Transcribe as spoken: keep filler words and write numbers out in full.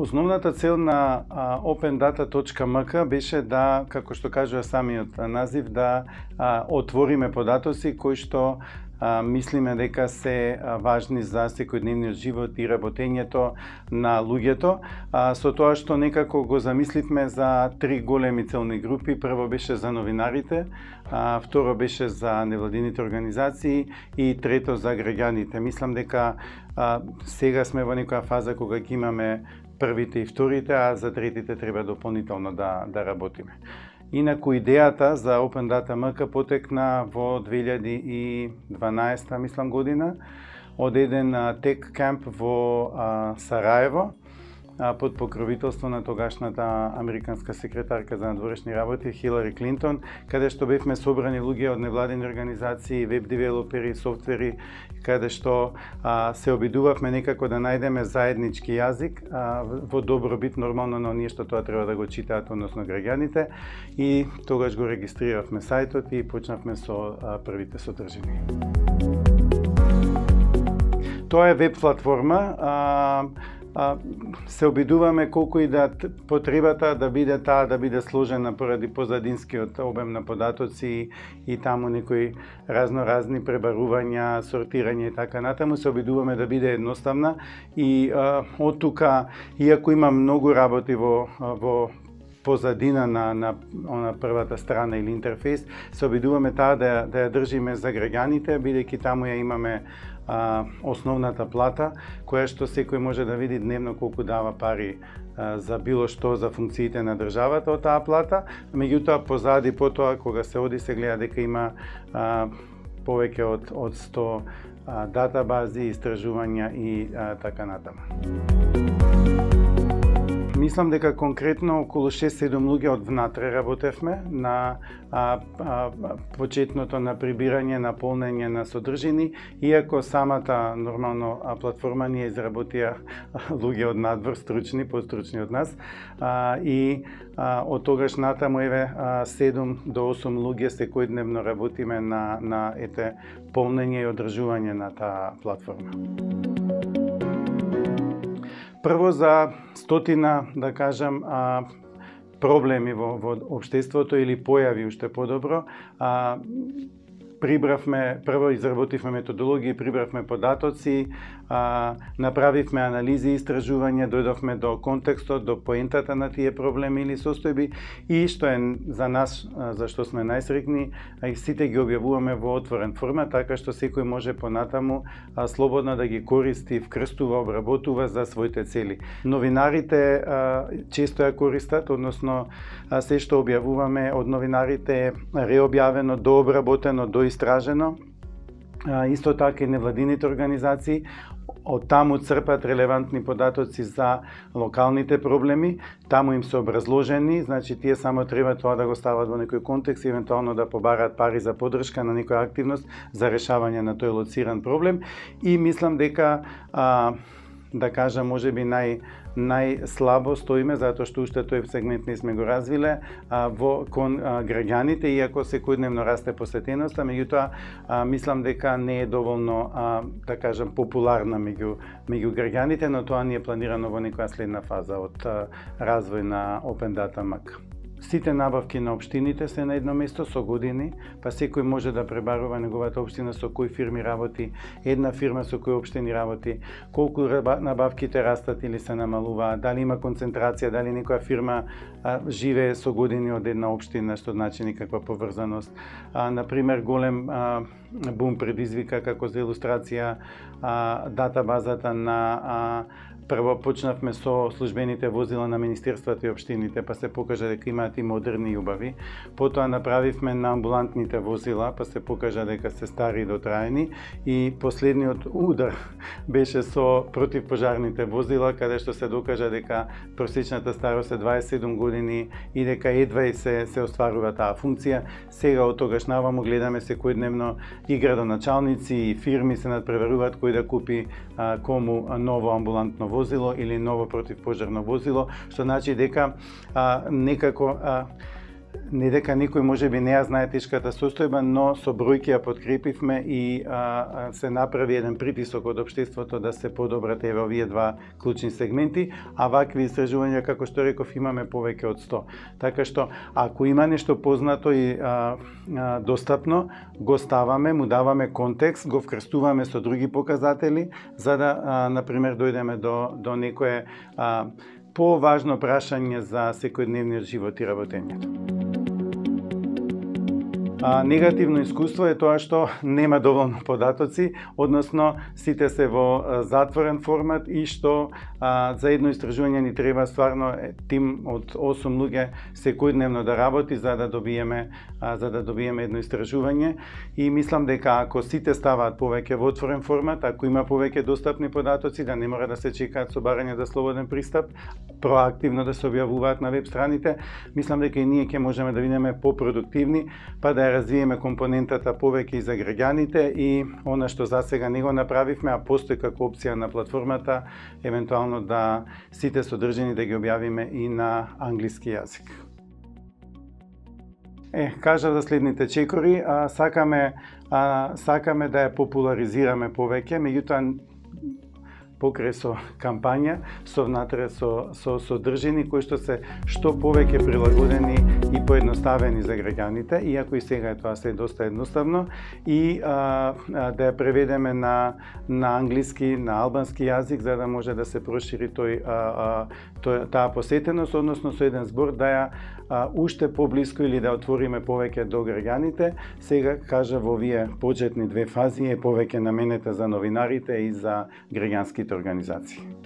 основната цел на а, open data точка m k беше да, како што кажува самиот назив, да а, отвориме податоци кои што а, мислиме дека се а, важни за секојдневниот живот и работењето на луѓето, а, со тоа што некако го замисливме за три големи целни групи. Прво беше за новинарите, а, второ беше за невладините организации и трето за граѓаните. Мислам дека а, сега сме во некоја фаза кога ги имаме првите и вторите, а за третите треба дополнително да, да работиме. Инаку идејата за open data точка m k потекна во две илјади и дванаесета мислам година од еден тек камп во а, Сараево, а, под покровителство на тогашната американска секретарка за надворешни работи Хилари Клинтон, каде што бевме собрани луѓе од невладини организации, веб девелопери, софтвери, каде што а, се обидувавме некако да најдеме заеднички јазик а, во добробит нормално на оние што тоа треба да го читаат, односно граѓаните, и тогаш го регистриравме сајтот и почнавме со а, првите содржини. Тоа е веб платформа. А, а, се обидуваме колку и да потребата да биде таа да биде сложена поради позадинскиот обем на податоци и таму некои разноразни пребарувања, сортирање и така натаму, се обидуваме да биде едноставна и а, од тука, иако има многу работи во во позадина на, на, на првата страна или интерфейс, се обидуваме таа да, да ја држиме за граѓаните, бидејќи таму ја имаме а, основната плата, која што секој може да види дневно колку дава пари а, за било што за функциите на државата од таа плата. Меѓутоа, позади потоа, кога се оди, се гледа дека има а, повеќе од, од сто а, датабази, истражувања и а, така натаму. Мислам дека конкретно околу шест-седум луѓе од внатре работевме на а, а, почетното на прибирање, на полнење на содржини, иако самата нормално а, платформа ние изработија луѓе од надвор, стручни, постручни од нас, а, и а, од тогаш натаму еве седум до осум луѓе секојдневно работиме на, на ете полнење и одржување на таа платформа. Прво за стотина, да кажам, а, проблеми во, во општеството или појави уште подобро. А, прибравме, прво изработивме методологија, прибравме податоци, а, направивме анализи и истражувања, дојдовме до контекстот, до поентата на тие проблеми или состојби и што е за нас, за што сме најсреќни, сите ги објавуваме во отворен формат, така што секој може понатаму а, слободно да ги користи, вкрстува, обработува за своите цели. Новинарите а, често ја користат, односно а, се што објавуваме од новинарите е реобјавено, дообработено, доистражено. А, исто така и невладините организации од таму црпат релевантни податоци за локалните проблеми, таму им се образложени, значи тие само треба тоа да го стават во некој контекст и евентуално да побараат пари за поддршка на некоја активност за решавање на тој лоциран проблем. И мислам дека а, да кажам, можеби нај најслабо стоиме, затоа што уште тој сегмент не сме го развиле а, во кон а, граѓаните, иако секојдневно расте посетеноста, меѓутоа а, мислам дека не е доволно, а, да кажам, популарна меѓу меѓу граѓаните, но тоа ни е планирано во некоја следна фаза од а, развој на open data точка m k. Сите набавки на општините се на едно место со години, па секој може да пребарува неговата општина со кои фирми работи, една фирма со кои општини работи, колку набавките растат или се намалуваат, дали има концентрација, дали некоја фирма а, живее со години од една општина, што значи никаква поврзаност. А, например, голем а, бум предизвика, како за илустрација, а, датабазата на а, прво почнавме со службените возила на министерствата и општините, па се покажа дека имаат и модерни и убави. Потоа направивме на амбулантните возила, па се покажа дека се стари и дотраени. И последниот удар беше со противпожарните возила, каде што се докажа дека просечната старост е дваесет и седум години и дека едва и се, се остварува таа функција. Сега од тогаш наваму гледаме секојдневно и градоначалници и фирми се надпреваруваат кој да купи а, кому ново амбулантно возило или ново противпожарно возило, што значи дека а, некако а, не дека некој можеби не ја знае тешката состојба, но со бројки ја подкрепивме и а, се направи еден притисок од општеството да се подобрат еве овие два клучни сегменти, а вакви истражувања, како што реков, имаме повеќе од сто. Така што, ако има нешто познато и а, а, достапно, го ставаме, му даваме контекст, го вкрстуваме со други показатели, за да, а, например, дојдеме до, до некое а, поважно прашање за секојдневниот живот и работењето. А, негативно искуство е тоа што нема доволно податоци, односно сите се во затворен формат и што а, за едно истражување ни треба стварно тим од осум луѓе секојдневно да работи за да добиеме а, за да добиеме едно истражување, и мислам дека ако сите ставаат повеќе во отворен формат, ако има повеќе достапни податоци, да не мора да се чекаат со барање за слободен пристап, проактивно да се објавуваат на веб страните, мислам дека и ние ќе можеме да бидеме попродуктивни, па да развиеме компонентата повеќе и за граѓаните, и она што за сега не го направивме, а постои како опција на платформата, евентуално да сите содржини да ги објавиме и на англиски јазик. Е, кажав за следните чекори, а, сакаме, а, сакаме да ја популаризираме повеќе, меѓутоа покрај со кампања, со внатре со, со содржини кои што се што повеќе прилагодени и поедноставени за граѓаните, иако и сега е тоа се доста едноставно, и а, а, да ја преведеме на, на англиски, на албански јазик, за да може да се прошири тој, а, а, тој, таа посетеност, односно со еден збор да ја а, уште поблиску или да отвориме повеќе до граѓаните. Сега, кажа, во овие почетни две фази е повеќе наменета за новинарите и за граѓанските организации.